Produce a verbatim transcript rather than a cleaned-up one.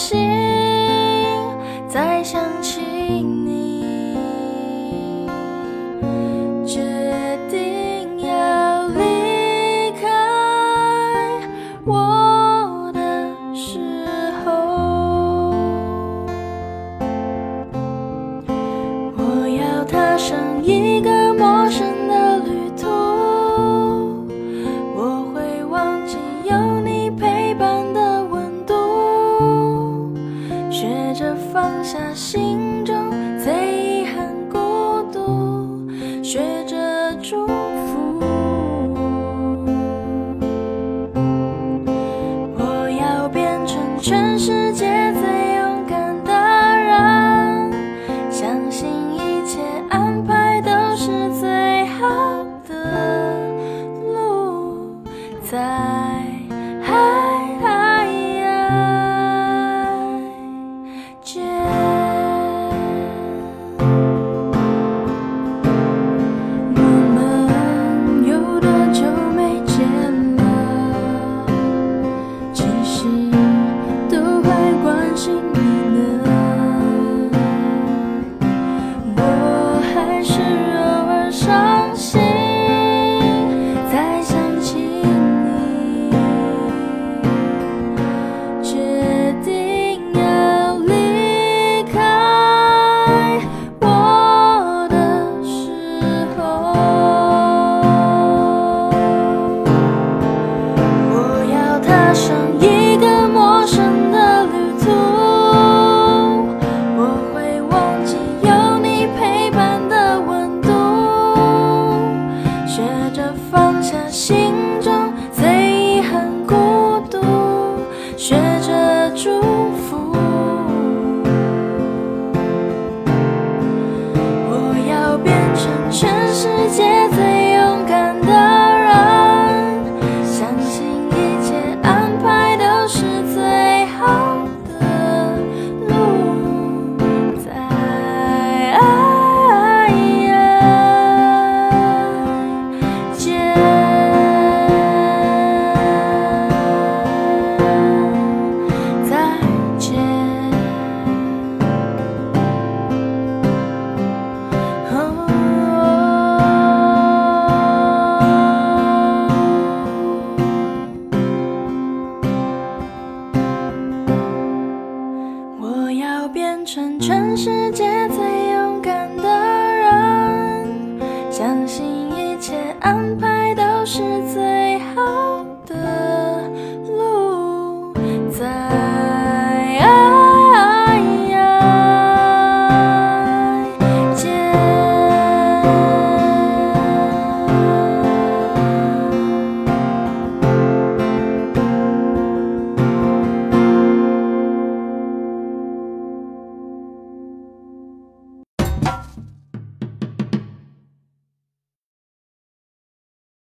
心，再想起你，决定要离开我的时候，我要踏上一个陌生的旅途，我会忘记有你陪伴的温度，学着放下心中最遗憾孤独，学着祝福。我要变成全世界最勇敢的人，相信一切安排都是最好的路，在海见。我们有多久没见了？其实都还关心你呢。我还是偶尔伤心，再想起你，决定要离开我的时候，我要踏上一个陌生的旅途，我会忘记有你陪伴的温度，学着放下心中最遗憾孤独，学着祝福。我要变成全世界最勇敢的人，相信一切安排都是最好的路，在见。再见。我要变成全世界最勇敢的人，相信一切安排都是最